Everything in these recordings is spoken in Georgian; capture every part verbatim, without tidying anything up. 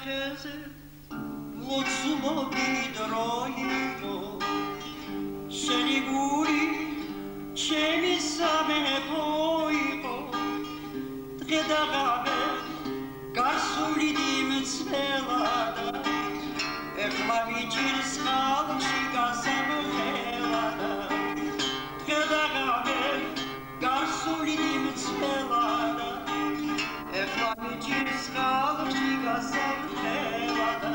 ხეზე ლოცულობი დროიყო შენი გული ჩემი სამეფო იყო დღე და ღამე გასული დიმცველა და ეხლა მიჭირს ხალხში გასამხელა და დღე და ღამე გასული დიმცველა და ეხლა მიჭირს ხალხში გასამხელა და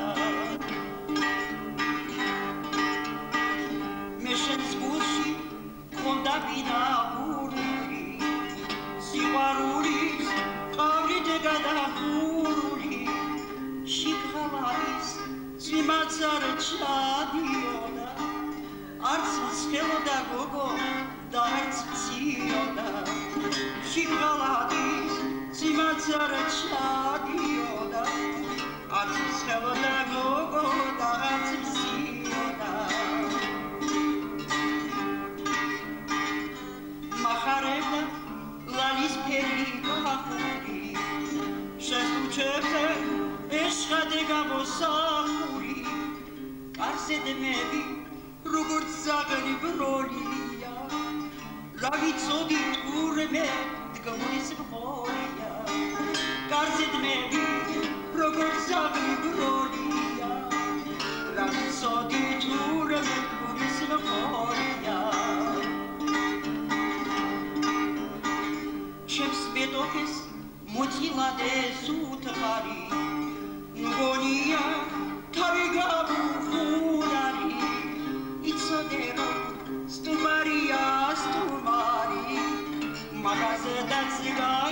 მე შენს გულში მქონდა ვინაური სიყვარულის ყავლით გადახურული შიგღალაის ძვიმაც არ ჩადიოდა არც მსხელოდა გოგო და არც მციოდა შიგღალაის ძვიმაც არ ჩადიოდა არც მსხელოდა გოგო და არც მციოდა მახარებდა ლალის ფერი გახური შესუჩებზე ეშხადე გამოსახული კარზე დმები როგორც ზაღრი ბროლია რა ვიცოდი თურმე დგმურის მხოლია კარზე დმები როგორც ზაღრი ბროლია რა ვიცოდი თურმე დგმურის მხოლია ჩემს მეტოქეს მოწილადეს უთხარი მგონია თავი გავუხურარი იცოდე რომ სტუმარია სტუმარი მაგაზე დაციგა